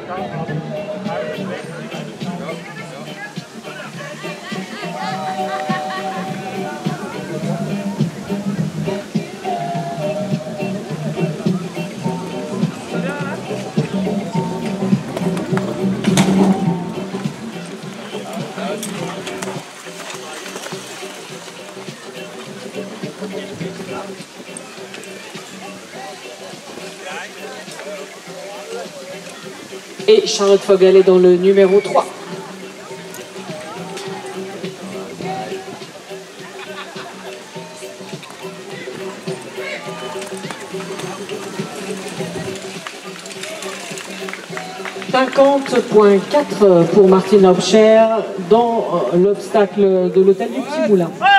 Et Charlotte Vogel est dans le numéro 3. $50,4 pour Martine Hopcher dans l'obstacle de l'hôtel du Petit Moulin.